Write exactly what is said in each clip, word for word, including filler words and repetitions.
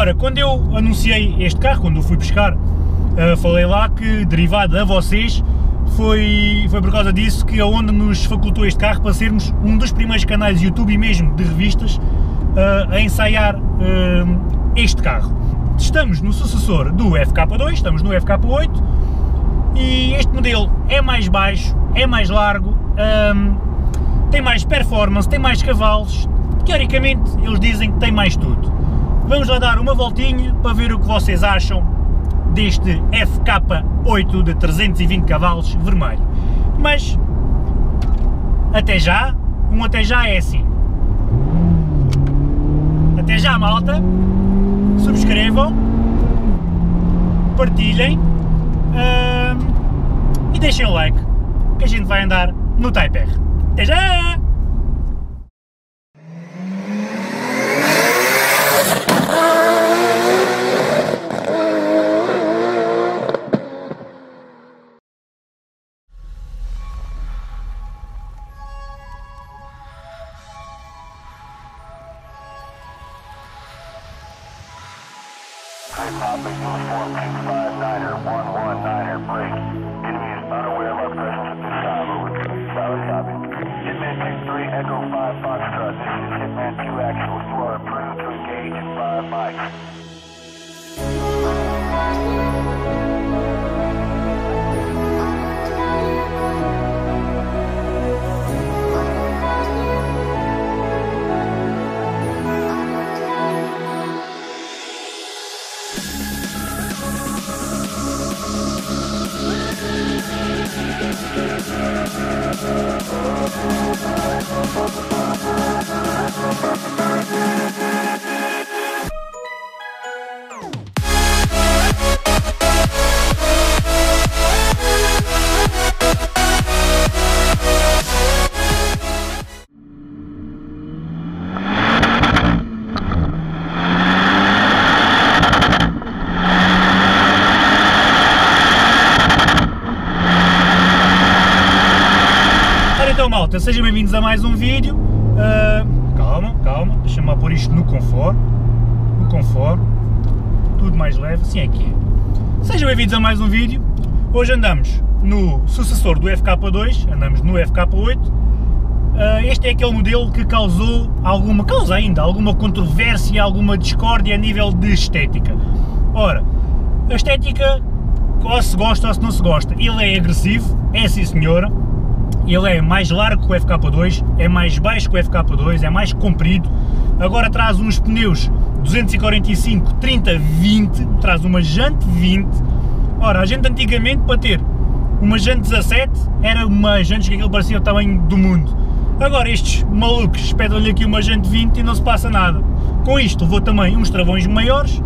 Ora, quando eu anunciei este carro, quando o fui buscar, uh, falei lá que, derivado a vocês, foi, foi por causa disso que a Honda nos facultou este carro para sermos um dos primeiros canais de YouTube e mesmo de revistas uh, a ensaiar uh, este carro. Estamos no sucessor do F K dois, estamos no F K oito, e este modelo é mais baixo, é mais largo, um, tem mais performance, tem mais cavalos, teoricamente eles dizem que tem mais tudo. Vamos lá dar uma voltinha para ver o que vocês acham deste F K oito de trezentos e vinte cavalos vermelho. Mas, até já, um até já é assim. Até já, malta, subscrevam, partilhem uh, e deixem o like, que a gente vai andar no Type R. Até já! Papa Uniform two five niner, one one niner, break. Enemy is unaware of our presence at this time, over. Solid copy. Hitman two three, Echo five Foxtrot, this is Hitman two actual. You are approved to engage in five mics. Então, malta, sejam bem-vindos a mais um vídeo. Uh, calma, calma, deixa-me lá pôr isto no conforto, no conforto, tudo mais leve, assim é que é. Sejam bem-vindos a mais um vídeo. Hoje andamos no sucessor do F K dois, andamos no F K oito. Uh, este é aquele modelo que causou alguma, causa ainda, alguma controvérsia, alguma discórdia a nível de estética. Ora, a estética, ou se gosta ou se não se gosta, ele é agressivo, é sim senhora. Ele é mais largo que o F K dois, é mais baixo que o F K dois, é mais comprido. Agora traz uns pneus duzentos e quarenta e cinco trinta vinte, traz uma jante vinte. Ora, a gente antigamente, para ter uma jante dezassete, era uma jante que aquilo parecia o tamanho do mundo. Agora estes malucos espetam-lhe aqui uma jante vinte e não se passa nada. Com isto levou também uns travões maiores,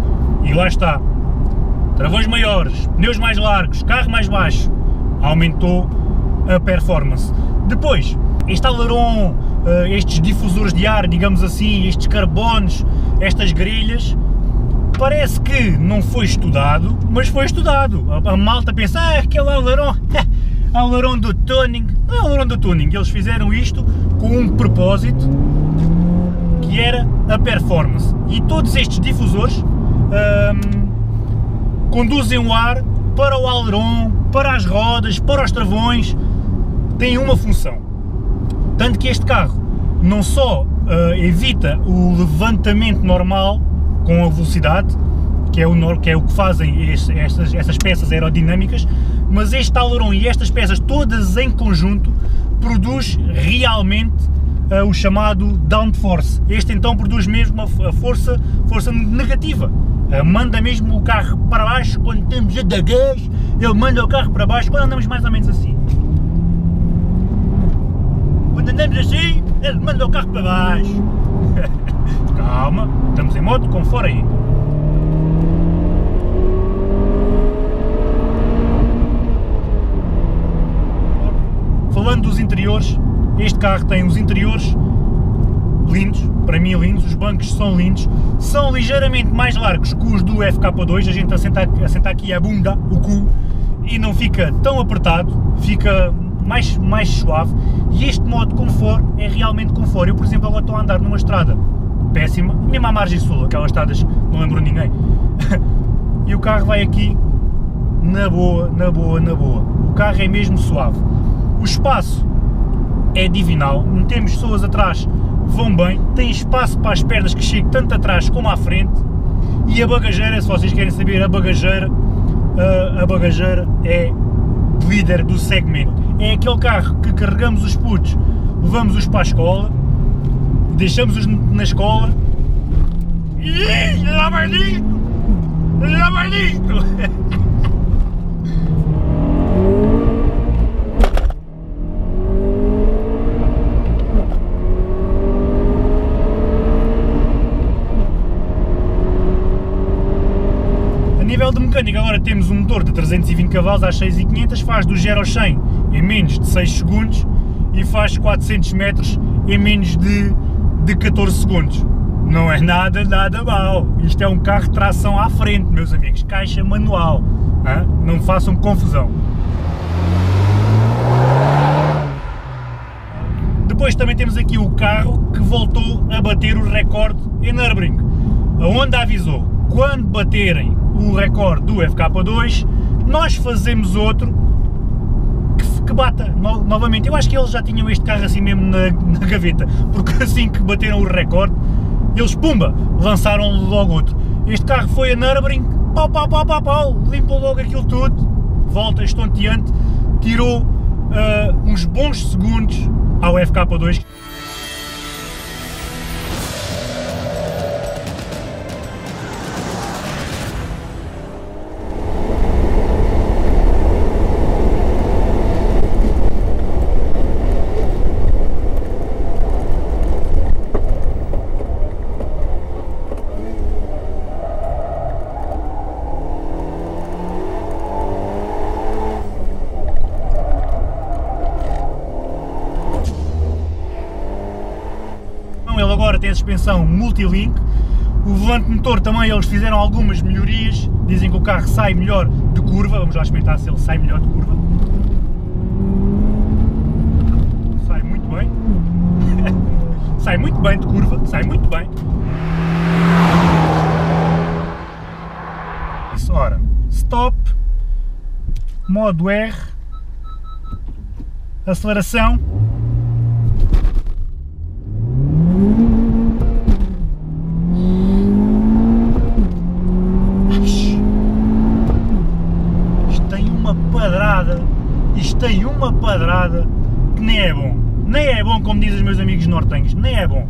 e lá está. Travões maiores, pneus mais largos, carro mais baixo, aumentou a performance. Depois, este aileron, estes difusores de ar, digamos assim, estes carbones, estas grelhas, parece que não foi estudado, mas foi estudado. A, a malta pensa, ah, aquele aileron, aileron do tuning, não é aileron do tuning, eles fizeram isto com um propósito, que era a performance. E todos estes difusores hum, conduzem o ar para o aileron, para as rodas, para os travões, tem uma função. Tanto que este carro não só uh, evita o levantamento normal com a velocidade, que é o que, é o que fazem este, estas, estas peças aerodinâmicas, mas este aileron e estas peças todas em conjunto produz realmente uh, o chamado downforce. Este então produz mesmo a, a força, força negativa. Uh, manda mesmo o carro para baixo quando estamos a dar gás, ele manda o carro para baixo quando andamos mais ou menos assim. Quando andamos assim, ele manda o carro para baixo. Calma, estamos em modo com fora ainda. Falando dos interiores, este carro tem os interiores lindos, para mim lindos, os bancos são lindos, são ligeiramente mais largos que os do F K dois, a gente assenta, assenta aqui a bunda, o cu, e não fica tão apertado, fica mais, mais suave, e este modo de conforto é realmente conforto. Eu, por exemplo, agora estou a andar numa estrada péssima, mesmo à margem sul, aquelas estradas não lembro ninguém. E o carro vai aqui na boa, na boa, na boa. O carro é mesmo suave. O espaço é divinal, metemos pessoas atrás, vão bem, tem espaço para as pernas que chegam tanto atrás como à frente. E a bagageira, se vocês querem saber, a bagageira, a, a bagageira é líder do segmento. É aquele carro que carregamos os putos, levamos-os para a escola, deixamos-os na escola e lá vai disto! Lá vai disto! A nível de mecânica, agora temos um motor de trezentos e vinte cavalos às seis mil e quinhentos, faz do zero ao cem em menos de seis segundos e faz quatrocentos metros em menos de, de catorze segundos. Não é nada, nada mal. Isto é um carro de tração à frente, meus amigos, caixa manual. Hein? Não façam confusão. Depois também temos aqui o carro que voltou a bater o recorde em Nürburgring. A Honda avisou, quando baterem o recorde do F K dois, nós fazemos outro que, que bata no, novamente. Eu acho que eles já tinham este carro assim mesmo na, na gaveta, porque assim que bateram o recorde, eles, pumba, lançaram logo outro. Este carro foi a Nürburgring, pau, pau, pau, pau, pau, limpou logo aquilo tudo, volta estonteante, tirou uh, uns bons segundos ao F K dois. Ele agora tem a suspensão multilink, o volante motor também eles fizeram algumas melhorias, dizem que o carro sai melhor de curva, vamos lá experimentar se ele sai melhor de curva. Sai muito bem, sai muito bem de curva, sai muito bem. Isso, ora, stop, modo R, aceleração. Padrada, isto tem uma padrada que nem é bom, nem é bom como dizem os meus amigos nortenhos, nem é bom.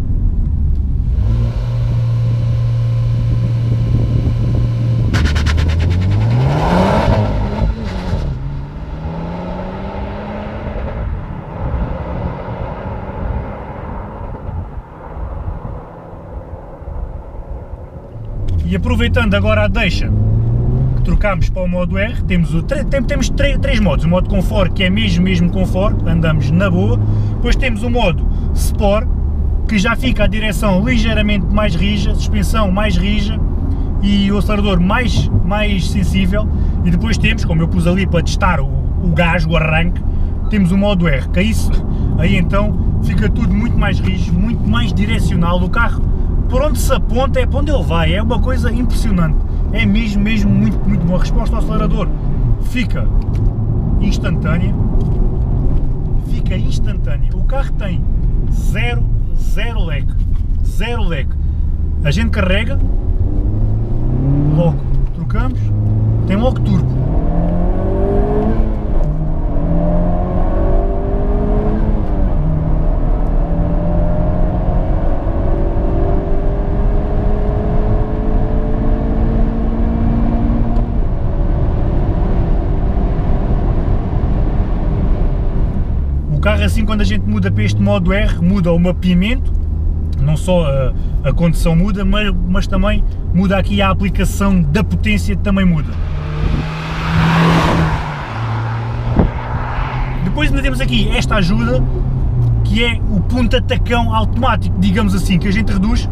E aproveitando agora a deixa, trocámos para o modo R, temos, o, temos três, três modos, o modo Comfort, que é mesmo, mesmo Comfort, andamos na boa, depois temos o modo Sport, que já fica a direção ligeiramente mais rija, suspensão mais rija e o acelerador mais, mais sensível, e depois temos, como eu pus ali para testar o, o gás, o arranque, temos o modo R, que é isso, aí então fica tudo muito mais rijo, muito mais direcional, o carro por onde se aponta é para onde ele vai, é uma coisa impressionante. É mesmo, mesmo muito, muito boa. A resposta ao acelerador fica instantânea, fica instantânea. O carro tem zero, zero lag, zero lag. A gente carrega, logo trocamos, tem logo turbo. O carro assim, quando a gente muda para este modo R, muda o mapeamento, não só a, a condução muda, mas, mas também muda aqui a aplicação da potência, também muda. Depois ainda temos aqui esta ajuda, que é o ponta-tacão automático, digamos assim, que a gente reduz,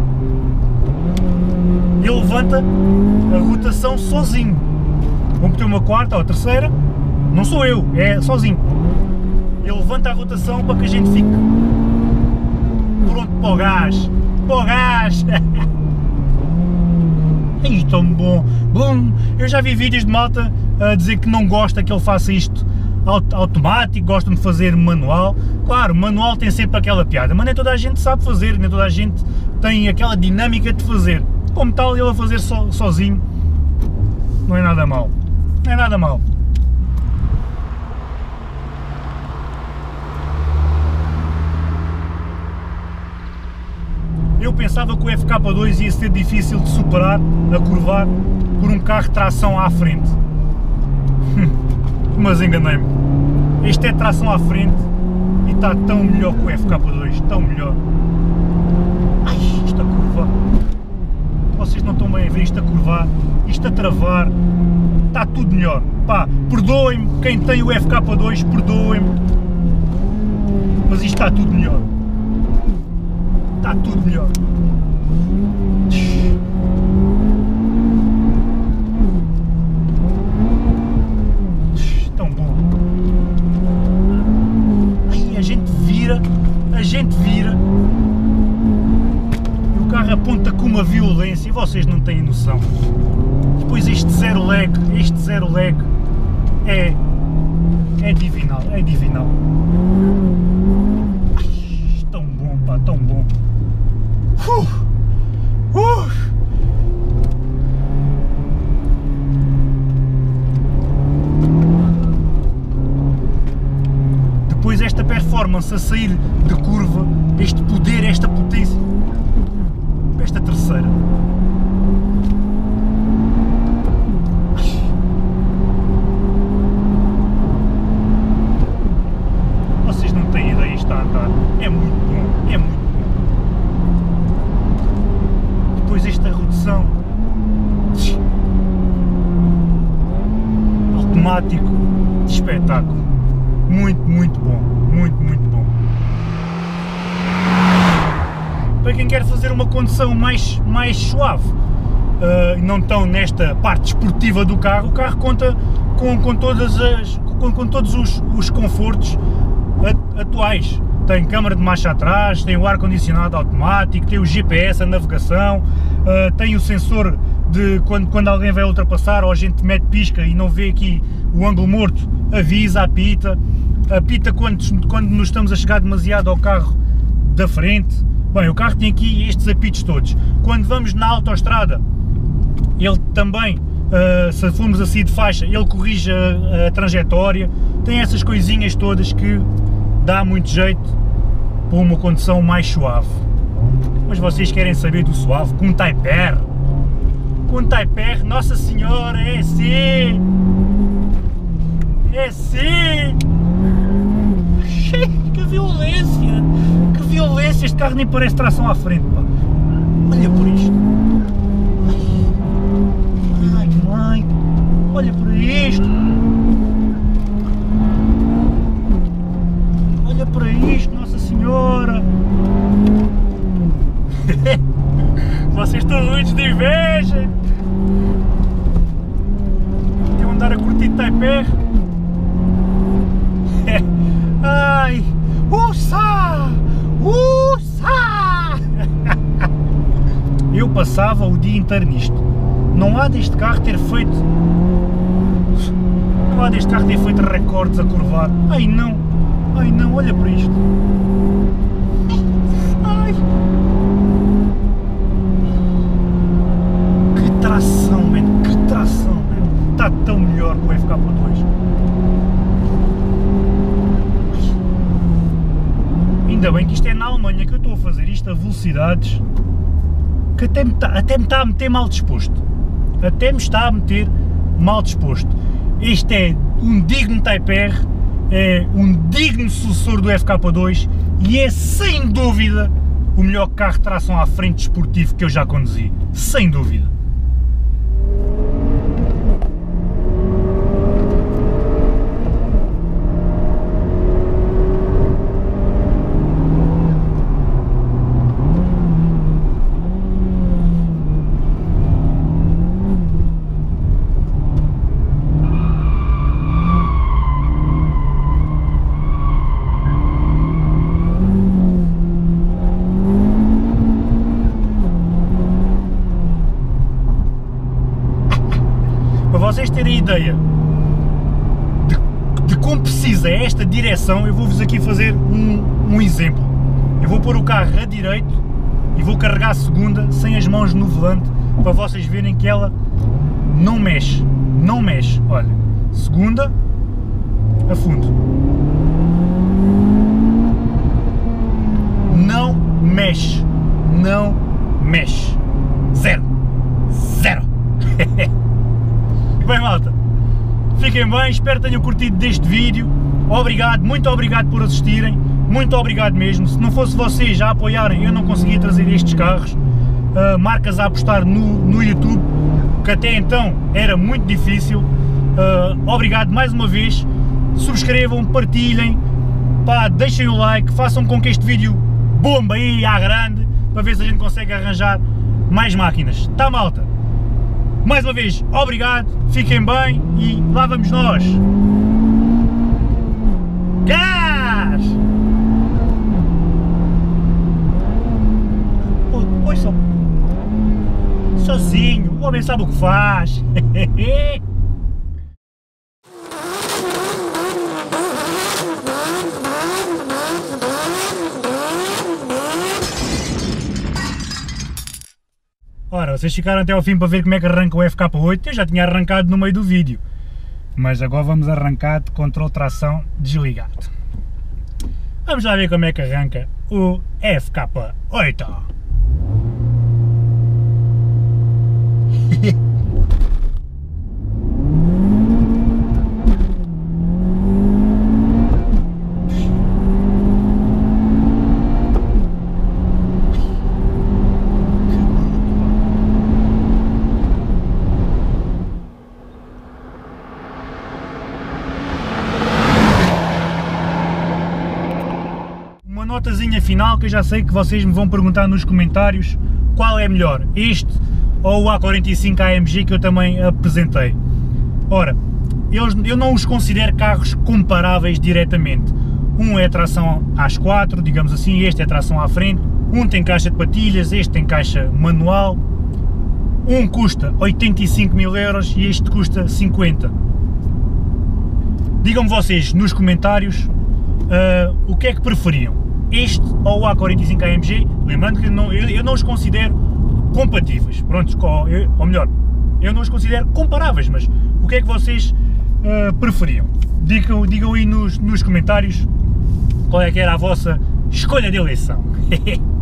ele levanta a rotação sozinho. Vou meter uma quarta ou a terceira, não sou eu, é sozinho. Ele levanta a rotação para que a gente fique pronto para o gás, para o gás. Ai, tão bom, bom, eu já vi vídeos de malta a dizer que não gosta que ele faça isto automático, gostam de fazer manual. Claro, manual tem sempre aquela piada, mas nem toda a gente sabe fazer, nem toda a gente tem aquela dinâmica de fazer. Como tal, ele a fazer so, sozinho, não é nada mau, não é nada mau. Eu pensava que o F K dois ia ser difícil de superar, a curvar, por um carro de tração à frente. Mas enganei-me. Este é tração à frente e está tão melhor que o F K dois, tão melhor. Ai, isto a curvar. Vocês não estão bem a ver isto a curvar, isto a travar. Está tudo melhor. Pá, perdoem-me quem tem o F K dois, perdoem-me. Mas isto está tudo melhor. Está tudo melhor. Tão bom. Ai, a gente vira, a gente vira. E o carro aponta com uma violência e vocês não têm noção. Depois este zero lag, este zero lag é, é divinal, é divinal. Ai, tão bom, pá, tão bom. Uh, uh. Depois esta performance a sair de curva, este poder, esta potência, esta terceira. Vocês não têm ideia, isto a andar, é muito bom, é muito bom. Depois esta redução, automático, de espetáculo, muito, muito bom, muito, muito bom. Para quem quer fazer uma condução mais, mais suave, uh, não tão nesta parte esportiva do carro, o carro conta com, com, todas as, com, com todos os, os confortos atuais. Tem câmara de marcha atrás, tem o ar-condicionado automático, tem o G P S, a navegação, uh, tem o sensor de quando, quando alguém vai ultrapassar ou a gente mete pisca e não vê aqui o ângulo morto, avisa, apita, apita quando, quando nos estamos a chegar demasiado ao carro da frente. Bem, o carro tem aqui estes apitos todos. Quando vamos na autoestrada, ele também, uh, se formos assim de faixa, ele corrige a, a trajetória, tem essas coisinhas todas que dá muito jeito para uma condução mais suave. Mas vocês querem saber do suave? Com Type R? Com Type R, Nossa Senhora, é assim! É assim! Que violência! Que violência! Este carro nem parece tração à frente, pá! Olha por isto! Ai, mãe! Olha para isto! Olha para isto, Nossa Senhora! Vocês estão ruins de inveja! Quer andar a curtir Type R? Ai! Uça! Uça! Eu passava o dia inteiro nisto. Não há deste carro ter feito... Não há deste carro ter feito recordes a curvar. Ai não! Ai não, olha para isto! Ai! Que tração, man! Que tração, man! Está tão melhor que o F K dois. Ainda bem que isto é na Alemanha, que eu estou a fazer isto a velocidades que até me está, até me está a meter mal disposto. Até me está a meter mal disposto. Este é um digno Type R, é um digno sucessor do F K dois e é sem dúvida o melhor carro de tração à frente desportivo que eu já conduzi. Sem dúvida. vocês terem ideia de, de como precisa esta direção, eu vou-vos aqui fazer um, um exemplo. Eu vou pôr o carro a direito e vou carregar a segunda sem as mãos no volante, para vocês verem que ela não mexe, não mexe. Olha, segunda, a fundo. Não mexe, não mexe. Zero, zero. Bem, malta, fiquem bem, espero que tenham curtido deste vídeo. Obrigado, muito obrigado por assistirem, muito obrigado mesmo. Se não fosse vocês a apoiarem, eu não conseguia trazer estes carros. Uh, marcas a apostar no, no YouTube, que até então era muito difícil. Uh, obrigado mais uma vez, subscrevam, partilhem, pá, deixem o like, façam com que este vídeo bomba aí à grande, para ver se a gente consegue arranjar mais máquinas. Tá, malta? Mais uma vez, obrigado, fiquem bem e lá vamos nós! Gás! Oi, só... sozinho, o homem sabe o que faz! Ora, vocês ficaram até ao fim para ver como é que arranca o F K oito, eu já tinha arrancado no meio do vídeo, mas agora vamos arrancar de controle de tração desligado. Vamos lá ver como é que arranca o F K oito. Notazinha final, que eu já sei que vocês me vão perguntar nos comentários qual é melhor, este ou o A quarenta e cinco A M G que eu também apresentei. Ora, eu, eu não os considero carros comparáveis diretamente. Um é tração às quatro, digamos assim, este é tração à frente, um tem caixa de patilhas, este tem caixa manual, um custa oitenta e cinco mil euros e este custa cinquenta. Digam-me vocês nos comentários uh, o que é que preferiam, este ou o A quarenta e cinco A M G, lembrando que não, eu, eu não os considero compatíveis, pronto, ou, ou melhor, eu não os considero comparáveis, mas o que é que vocês uh, preferiam? Digam, digam aí nos, nos comentários qual é que era a vossa escolha de eleição.